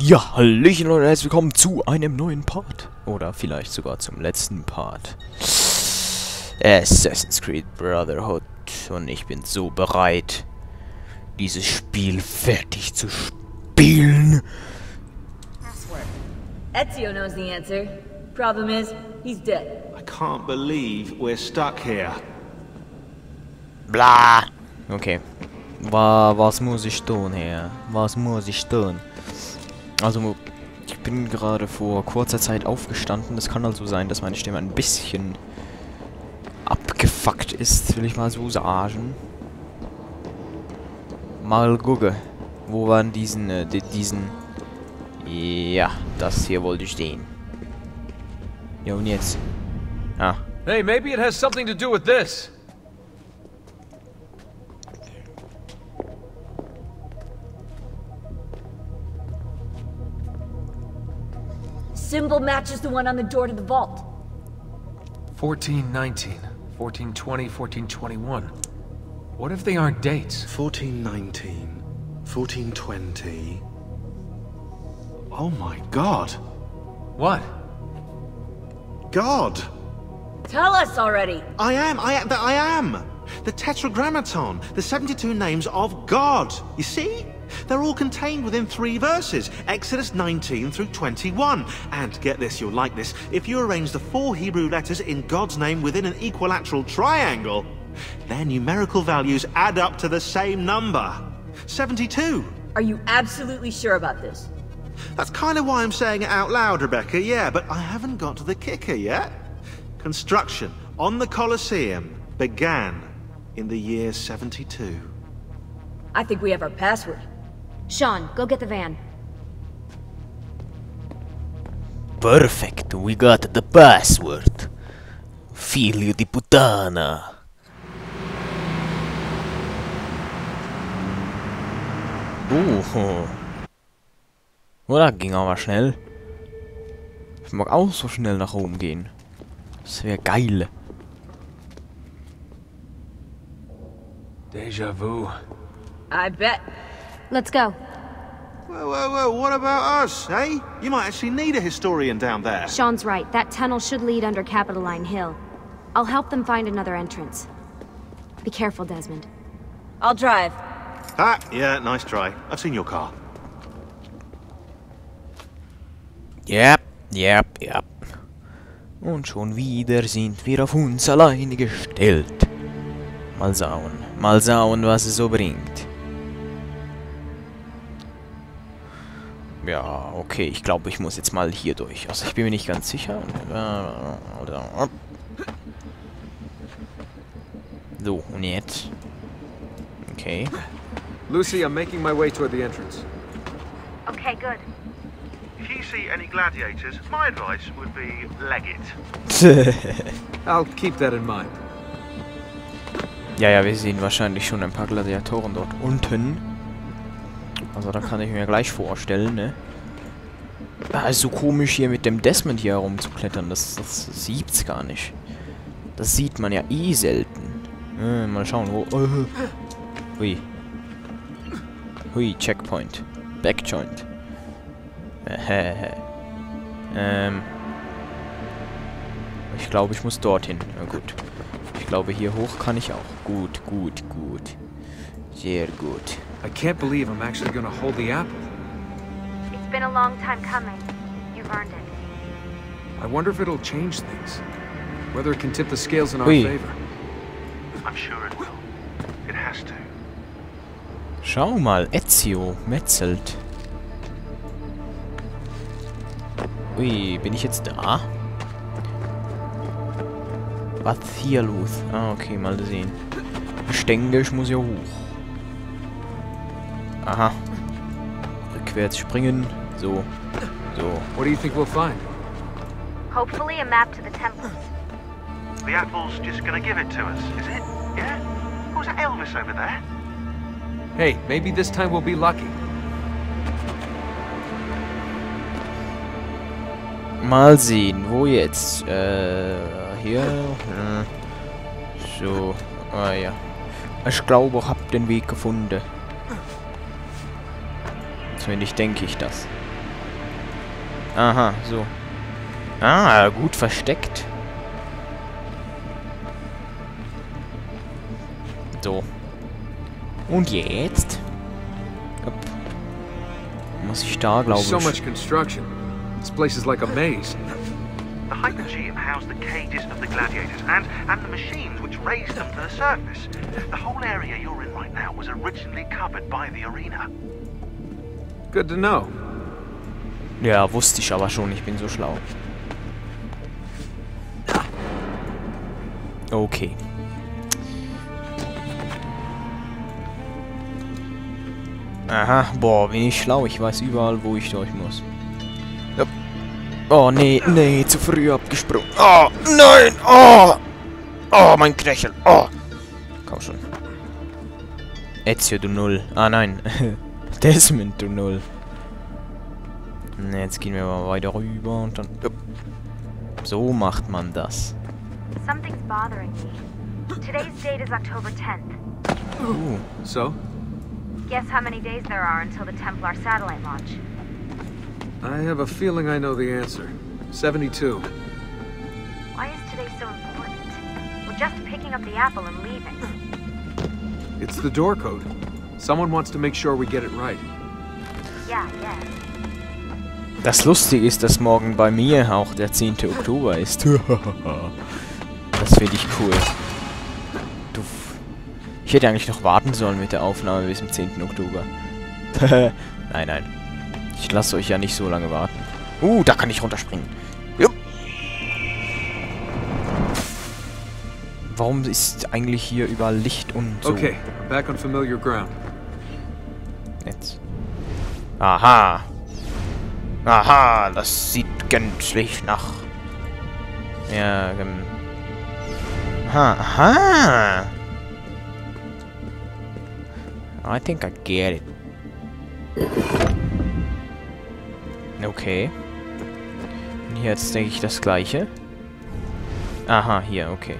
Ja, hallöchen Leute, herzlich willkommen zu einem neuen Part. Oder vielleicht sogar zum letzten Part. Assassin's Creed Brotherhood. Und ich bin so bereit, dieses Spiel fertig zu spielen. Password. Ezio knows the answer. Problem is, he's dead. I can't believe we're stuck here. Bla. Okay. Was muss ich tun, Herr? Was muss ich tun? Also, ich bin gerade vor kurzer Zeit aufgestanden. Das kann also sein, dass meine Stimme ein bisschen abgefuckt ist, will ich mal so sagen. Mal gucken. Wo waren diesen... Ja, das hier wollte ich stehen. Ja, und jetzt? Ah. Hey, maybe it has something to do with this. Symbol matches the one on the door to the vault. 1419, 1420, 1421. What if they aren't dates? 1419, 1420. Oh my god. What? God! Tell us already! I am! The Tetragrammaton, the 72 names of God. You see? They're all contained within 3 verses, Exodus 19 through 21. And get this, you'll like this, if you arrange the 4 Hebrew letters in God's name within an equilateral triangle, their numerical values add up to the same number. 72. Are you absolutely sure about this? That's kind of why I'm saying it out loud, Rebecca, yeah, but I haven't got to the kicker yet. Construction on the Colosseum began in the year 72. I think we have our password. Sean, go get the van. Perfect, we got the password. Figlio di puttana. Oh, das ging aber schnell. Ich mag auch so schnell nach oben gehen. Das wäre geil. Deja vu. I bet. Let's go. Whoa, what about us, eh? You might actually need a historian down there. Sean's right. That tunnel should lead under Capitoline Hill. I'll help them find another entrance. Be careful, Desmond. I'll drive. Ah, yeah, nice try. I've seen your car. Yep. Und schon wieder sind wir auf uns alleine gestellt. Mal schauen, was es so bringt. Ja, okay, ich glaube, ich muss jetzt mal hier durch. Also ich bin mir nicht ganz sicher. So, und jetzt? Okay. Lucy, I'm making my way toward the entrance. Okay, good. If you see any gladiators, my advice would be leg it. I'll keep that in mind. Ja, wir sehen wahrscheinlich schon ein paar Gladiatoren dort unten. Also da kann ich mir gleich vorstellen, ne? Ah, ist so komisch hier mit dem Desmond hier herumzuklettern. Das sieht's gar nicht. Das sieht man ja eh selten. Mal schauen, wo... Hui, Checkpoint. Backjoint. Ich glaube, ich muss dorthin. Na gut. Ich glaube, hier hoch kann ich auch. Gut. Sehr gut. I can't believe I'm actually gonna hold the apple. It's been a long time coming. You've earned it. I wonder if it'll change things. Whether it can tip the scales in our Ui. favor. I'm sure it will. It has to. Schau mal, Ezio metzelt. Ui, bin ich jetzt da? Was hier los? Ah, okay, mal sehen. Ich denke, ich muss hier hoch. Aha. Rückwärts springen. So. What do you think we'll find? Hopefully a map to the temples. The apple's just gonna give it to us, is it? Yeah? Was that Elvis over there? Hey, maybe this time we'll be lucky. Mal sehen, wo jetzt? Hier. So. Ah ja. Ich glaube, ich habe den Weg gefunden. Zumindest denke ich das. Aha, so. Ah, gut versteckt. So. Und jetzt? Hopp. Muss ich da, glaube ich. So much construction. This place is like a maze. The Hypergeum housed the cages of the gladiators and the machines which raised them to the surface. The whole area you're in right now was originally covered by the arena. Good to know. Ja, wusste ich aber schon, ich bin so schlau. Okay. Aha, boah, bin ich schlau. Ich weiß überall, wo ich durch muss. Ja. Oh, nee, nee, zu früh abgesprungen. Oh, nein, oh. Oh, mein Knöchel, oh. Komm schon. Ezio, du Null. Ah, nein. Desmond, du Null. Jetzt gehen wir mal weiter rüber und dann... So macht man das. Something's bothering me. Today's date is October 10th. So? Guess how many days there are until the Templar satellite launch? I have a feeling I know the answer. 72. Why is today so important? We're just picking up the apple and leaving. It's the door code. Someone wants to make sure we get it right. Yeah, yeah. Das Lustige ist, dass morgen bei mir auch der 10. Oktober ist. Das finde ich cool. Ich hätte eigentlich noch warten sollen mit der Aufnahme bis zum 10. Oktober. Nein, nein. Ich lasse euch ja nicht so lange warten. Da kann ich runterspringen. Jupp. Warum ist eigentlich hier überall Licht und so? Okay, I'm back on familiar ground. Jetzt. Aha. Aha, das sieht gänzlich nach... Ja, Aha, aha. I think I get it. Okay. Und hier jetzt denke ich das gleiche. Aha, hier, okay.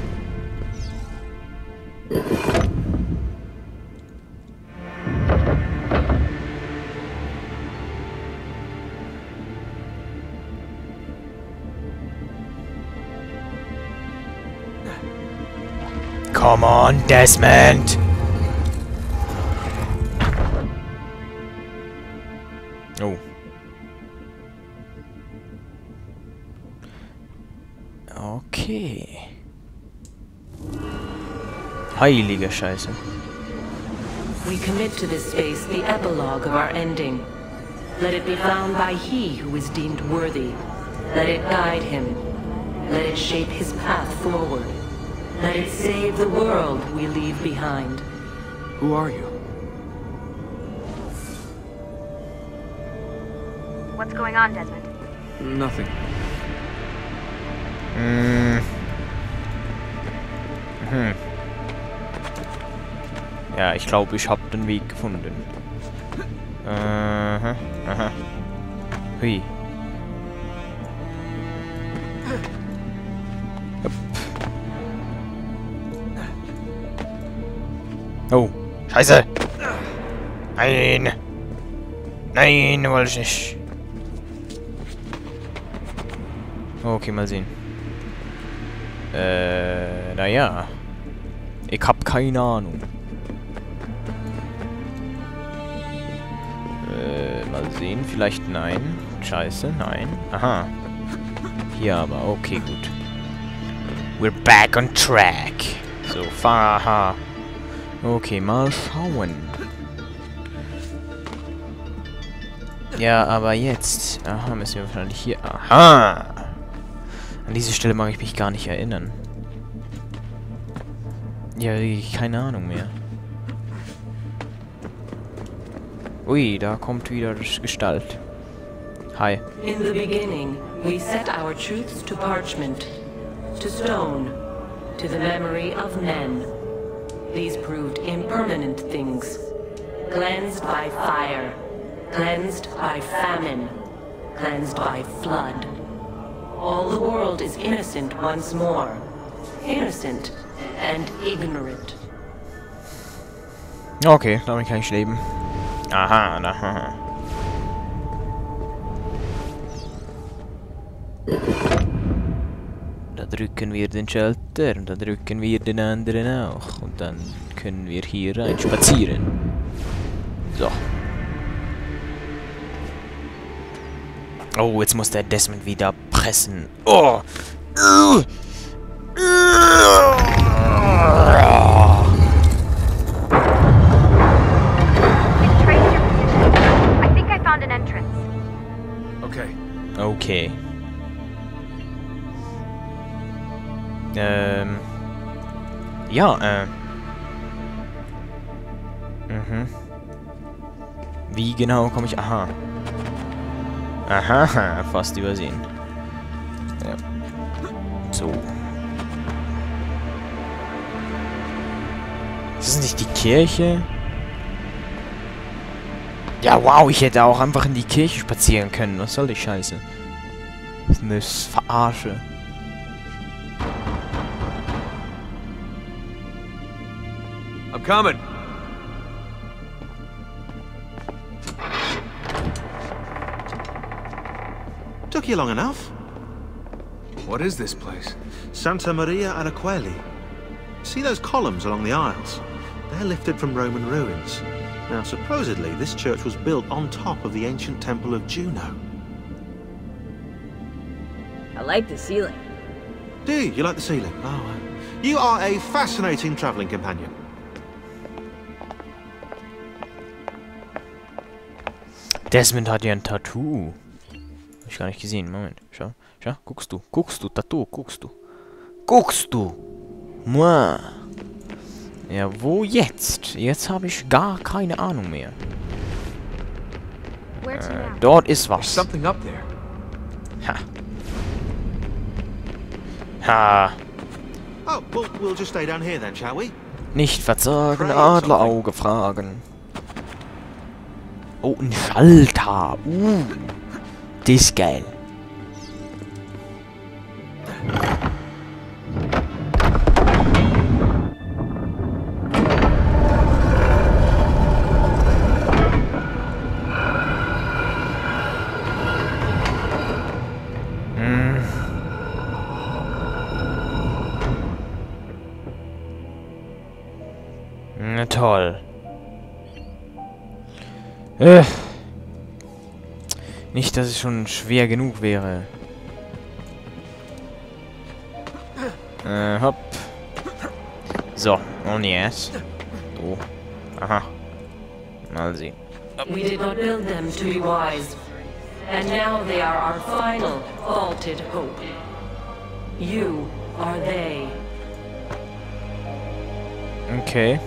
Come on, Desmond! Oh. Okay. Heilige Scheiße. We commit to this space the epilogue of our ending. Let it be found by he who is deemed worthy. Let it guide him. Let it shape his path forward. Let it save the world we leave behind. Who are you? What's going on, Desmond? Nothing. Ja, ich glaube, ich habe den Weg gefunden. Aha, aha. Hui. Oh, Scheiße! Nein! Nein, wollte ich nicht. Okay, mal sehen. Naja. Ich hab keine Ahnung. Mal sehen, vielleicht nein. Scheiße, nein. Aha. Hier aber, okay, gut. We're back on track. So, faha. Okay, mal schauen. Ja, aber jetzt. Aha, müssen wir wahrscheinlich hier. Aha! An diese Stelle mag ich mich gar nicht erinnern. Ja, keine Ahnung mehr. Ui, da kommt wieder das Gestalt. Hi. In the beginning, we set our truths to parchment, to stone, to the memory of men. These proved impermanent things, cleansed by fire, cleansed by famine, cleansed by flood. All the world is innocent once more. Innocent and ignorant. Okay, damit kann ich leben. Aha, aha. Da drücken wir den Schalter und da drücken wir den anderen auch. Und dann können wir hier rein spazieren. So. Oh, jetzt muss der Desmond wieder pressen. Oh! I think I found an entrance. Okay. Okay. Ja, Wie genau komme ich... Aha. Aha, fast übersehen. Ja. So. Ist das nicht die Kirche? Ja, wow, ich hätte auch einfach in die Kirche spazieren können. Was soll die Scheiße? Das ist eine Verarsche. I'm coming. Took you long enough. What is this place? Santa Maria Araqueli. See those columns along the aisles? They're lifted from Roman ruins. Now, supposedly, this church was built on top of the ancient temple of Juno. I like the ceiling. Do you? You like the ceiling? Oh, you are a fascinating travelling companion. Desmond hat ja ein Tattoo. Hab ich gar nicht gesehen. Moment. Schau. Schau. Guckst du. Tattoo. Guckst du. Moi. Ja, wo jetzt? Jetzt habe ich gar keine Ahnung mehr. Dort ist There's was. something up there. Ha. Ha. Oh, well, we'll just stay down here then, shall we? Nicht verzagen, Adlerauge fragen. Oh, ein Schalter. Das ist geil. Na toll. Nicht, dass es schon schwer genug wäre. Hopp. So, und jetzt. So. Aha. Mal sehen. We did not build them to be wise, and now they are our final vaulted hope. You are they. Okay.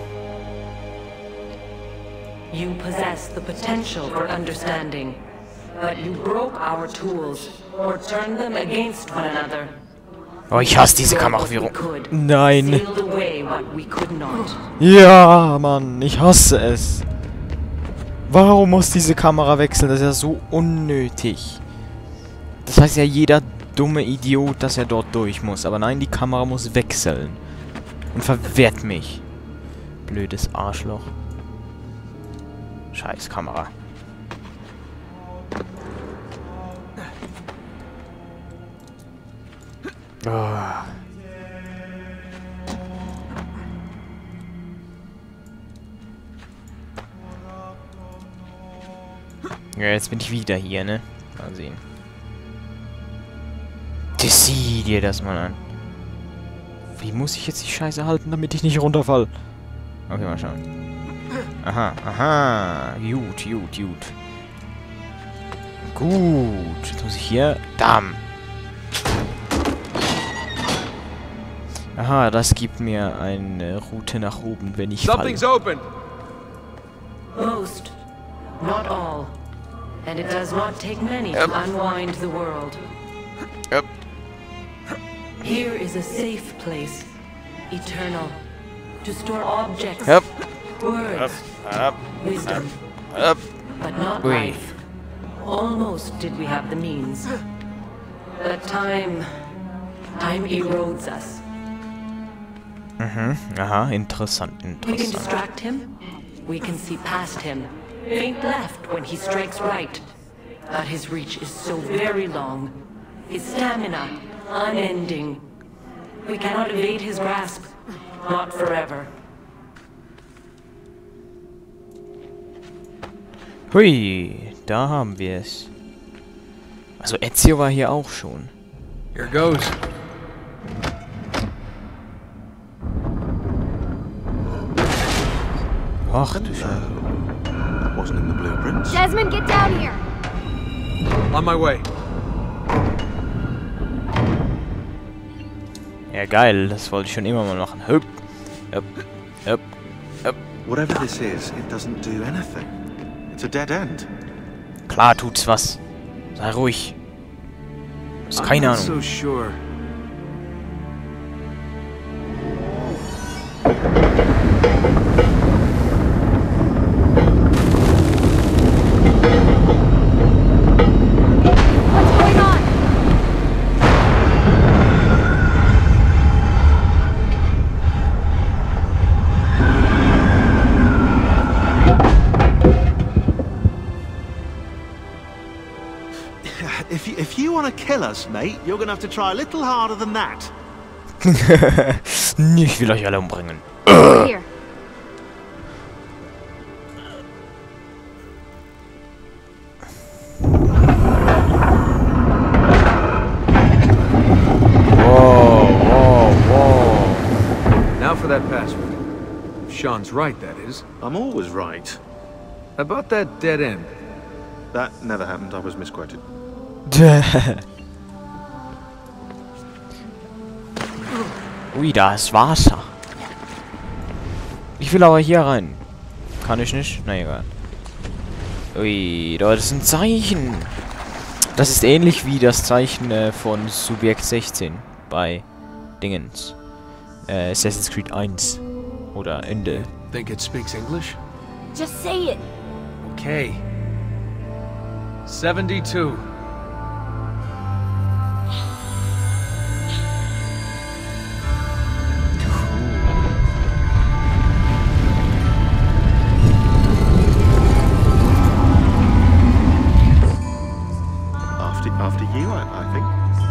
You possess the potential for understanding, but you broke our tools or turned them against one another. Oh, ich hasse diese Kameraführung. Nein. Sealed away what we could not. Ja, Mann, ich hasse es. Warum muss diese Kamera wechseln? Das ist ja so unnötig. Das heißt ja jeder dumme Idiot, dass er dort durch muss. Aber nein, die Kamera muss wechseln. Und verwehrt mich. Blödes Arschloch. Scheiß Kamera. Oh. Ja, jetzt bin ich wieder hier, ne? Mal sehen. Das sieh dir das mal an. Wie muss ich jetzt die Scheiße halten, damit ich nicht runterfall? Okay, mal schauen. Aha, aha. Gut. Gut. Jetzt muss ich hier... Damm. Aha, das gibt mir eine Route nach oben, wenn ich falle. Something's open. Most, not all. And it does not take many to unwind the world. Yep. Here is a safe place, eternal, to store objects, Yep. words, wisdom, but not Ui. life. Almost did we have the means. But time erodes us. Aha, interessant. We can distract him. We can see past him. Faint left when he strikes right. But his reach is so very long. His stamina, unending. We cannot evade his grasp. Not forever. Hui, da haben wir es. Also Ezio war hier auch schon. Here goes. Ach du Scheiße. That wasn't in the blueprints. Desmond, get down here! On my way. Ja geil, das wollte ich schon immer mal machen. Hup, hup, hup, hup. Whatever this is, it doesn't do anything. It's a dead end. Klar tut's was. Sei ruhig. Du hast keine I'm not Ahnung. so sure. What's going on? If you want to kill us, mate, you're going to have to try a little harder than that. Ich will euch alle umbringen. Here. Wow, wow, wow. Now for that password. If Sean's right, that is. I'm always right. About that dead end. That never happened. I was misquoted. Ui, da ist Wasser. Ich will aber hier rein. Kann ich nicht? Na egal. Ui, da ist ein Zeichen. Das ist ähnlich wie das Zeichen von Subjekt 16 bei Dingens. Assassin's Creed 1. Oder Ende. Think it speaks English? Just say it. Okay. 72. After you, I think.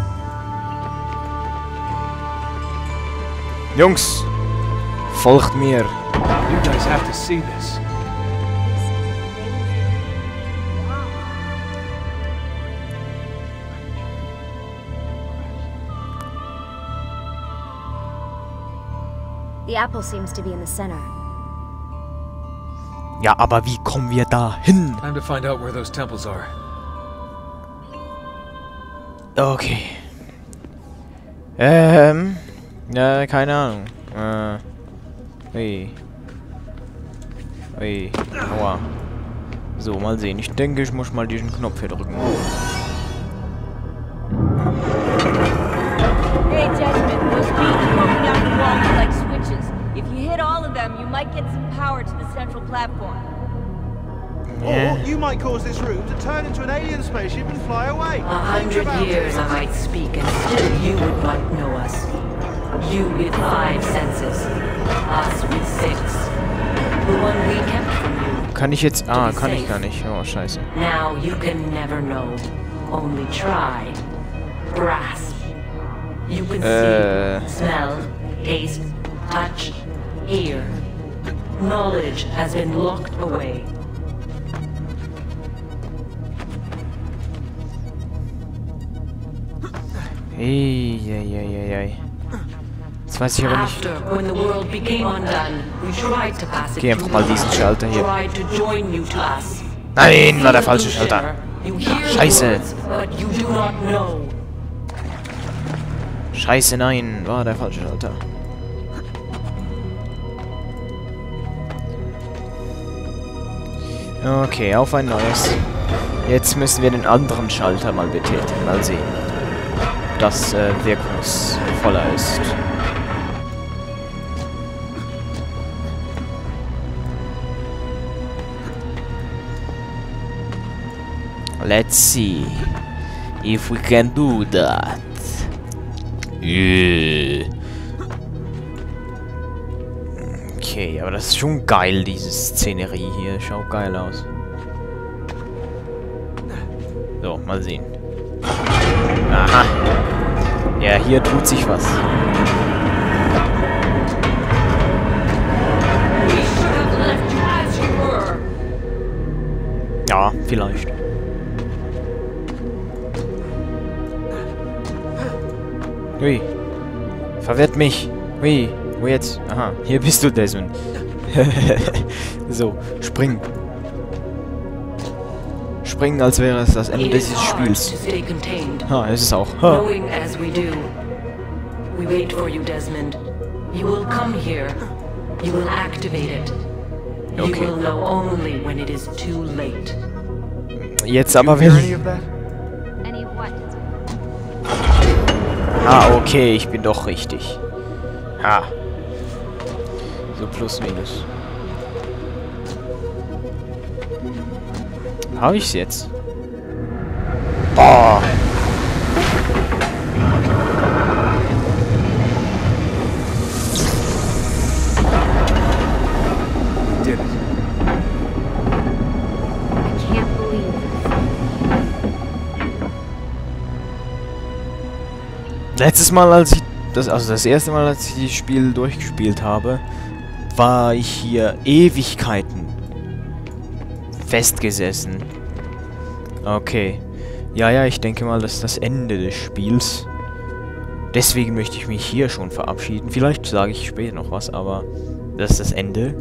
Jungs, folgt mir. You guys have to see this. The apple seems to be in the center. Ja, aber wie kommen wir da hin? Time to find out where those temples are. Okay. Ja, keine Ahnung. Ui. Ui. Aua. So, mal sehen. Ich denke, ich muss mal diesen Knopf hier drücken. Hey, Desmond, those beams poking out the wall are like switches. If you hit all of them, you might get some power to the central platform. Or you might cause this room to turn into an alien spaceship and fly away. 100 years I might speak, and still you would not know us. You with 5 senses, us with 6. The one we kept from you. Kann ich jetzt... Ah, kann ich gar nicht. Oh, scheiße. Now you can never know. Only try. Grasp. You can see, smell, taste, touch, hear. Knowledge has been locked away. Eieieiei. Jetzt weiß ich aber nicht. After, when the world became undone, we tried to pass it Geh einfach mal diesen Schalter hier. tried to join you to us. Nein, war der falsche Schalter. You hear Scheiße. words, but you do not know. Scheiße, nein, war der falsche Schalter. Okay, auf ein neues. Jetzt müssen wir den anderen Schalter mal betätigen. Mal sehen, ob das wirkungsvoller ist. Let's see if we can do that. Yeah. Okay, aber das ist schon geil, diese Szenerie hier. Schaut geil aus. So, mal sehen. Aha. Ja, hier tut sich was. We should have left you as you were. Ja, vielleicht. Ui. Verwirrt mich. Ui. Wo jetzt? Aha. Hier bist du, Desmond. So. Spring. Springen, als wäre es das Ende It is dieses hard Spiels. to stay contained. Ha, ist es auch. Ha. Knowing as we do. We wait for you, Desmond. You will come here. You will activate it. You Okay. will know only when it is too late. Jetzt aber Hear any will... of that? Any of what? Ah, okay, ich bin doch richtig. Ha. So plus minus. Habe ich's jetzt? Oh. Did it. I can't believe Letztes Mal, als ich... das erste Mal, als ich das Spiel durchgespielt habe, war ich hier Ewigkeiten festgesessen. Okay. Ja, ich denke mal, das ist das Ende des Spiels. Deswegen möchte ich mich hier schon verabschieden. Vielleicht sage ich später noch was, aber das ist das Ende.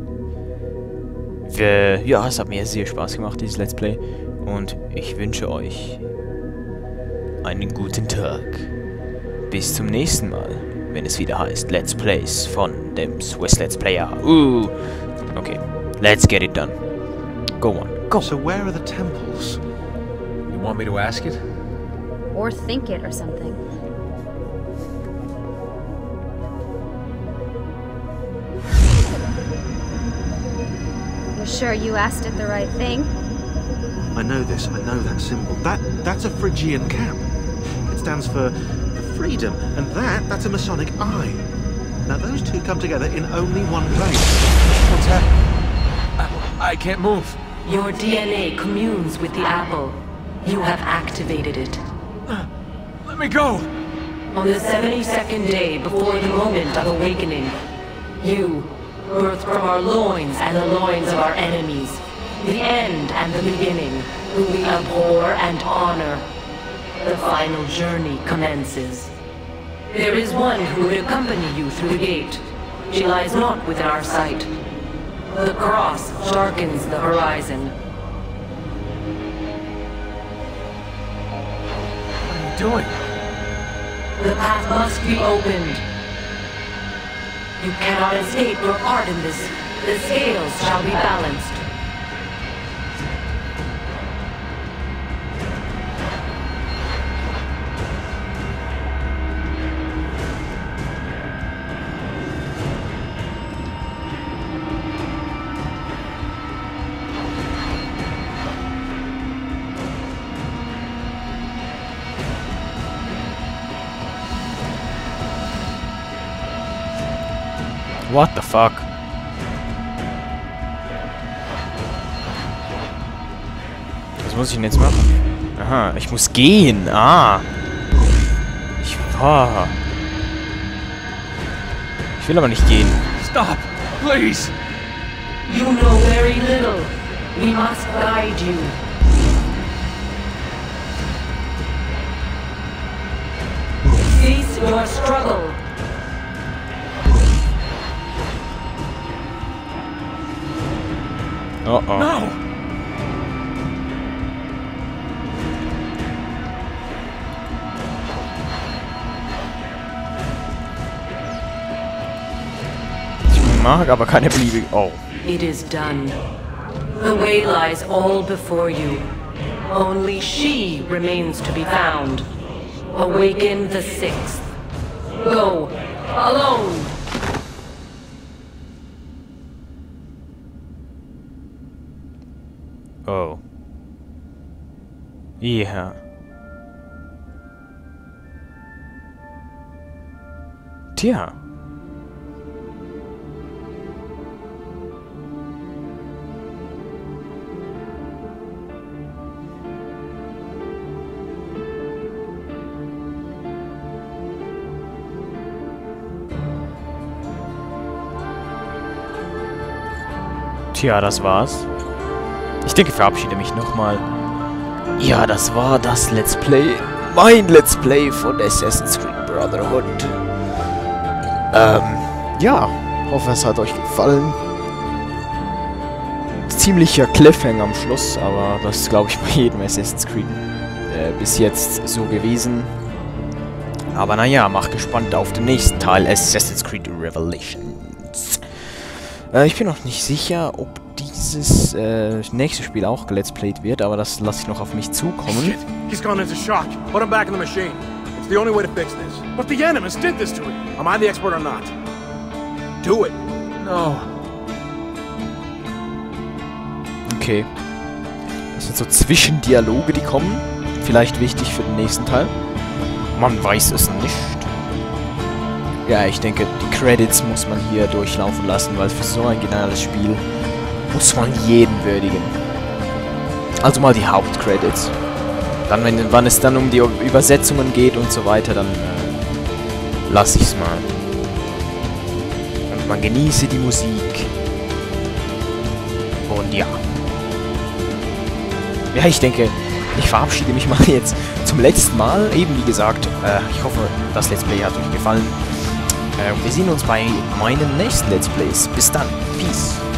Ja, es hat mir sehr Spaß gemacht, dieses Let's Play. Und ich wünsche euch einen guten Tag. Bis zum nächsten Mal, wenn es wieder heißt Let's Plays von dem Swiss Let's Player. Okay, let's get it done. Go on, go. So where are the temples? You want me to ask it? or think it or something. You sure you asked it the right thing? I know this, I know that symbol. That's a Phrygian cap. It stands for freedom, and that's a Masonic eye. Now those two come together in only one place. What's happening? I can't move. Your DNA communes with the apple. You have activated it. Let me go. On the 72nd day before the moment of awakening, you, birthed from our loins and the loins of our enemies, the end and the beginning, whom we abhor and honor, the final journey commences. There is one who would accompany you through the gate. She lies not within our sight. The cross darkens the horizon. What are you doing? The path must be opened. You cannot escape your part in this. The scales shall be balanced. What the fuck? Was muss ich denn jetzt machen? Aha, ich muss gehen. Ah. Ich will aber nicht gehen. Stop, please. You know very little. We must guide you. Cease your struggle. Oh oh. No. Ich mag aber keine beliebige... Oh. It is done. The way lies all before you. Only she remains to be found. Awaken the sixth. Go, alone. Oh. Ja. Tja. Tja, das war's. Ich denke, ich verabschiede mich nochmal. Ja, das war das Let's Play. Mein Let's Play von Assassin's Creed Brotherhood. Ja, hoffe es hat euch gefallen. Ziemlicher Cliffhanger am Schluss, aber das ist, glaube ich, bei jedem Assassin's Creed bis jetzt so gewesen. Aber naja, mach gespannt auf den nächsten Teil, Assassin's Creed Revelations. Ich bin noch nicht sicher, ob dieses nächste Spiel auch gelet's played wird, aber das lasse ich noch auf mich zukommen. Shit, he's gone into shock. Put him back in the machine. It's the only way to fix this. But the Animus did this to him. Am I the expert or not? Do it. No. Okay. Das sind so Zwischendialoge, die kommen. Vielleicht wichtig für den nächsten Teil. Man weiß es nicht. Ja, ich denke, die Credits muss man hier durchlaufen lassen, weil für so ein geniales Spiel muss man jeden würdigen. Also mal die Hauptcredits. Dann, wann es dann um die Übersetzungen geht und so weiter, dann lasse ich es mal. Und man genieße die Musik. Und ja. Ja, ich denke, ich verabschiede mich mal jetzt zum letzten Mal. Eben wie gesagt, ich hoffe, das Let's Play hat euch gefallen. Wir sehen uns bei meinen nächsten Let's Plays. Bis dann. Peace.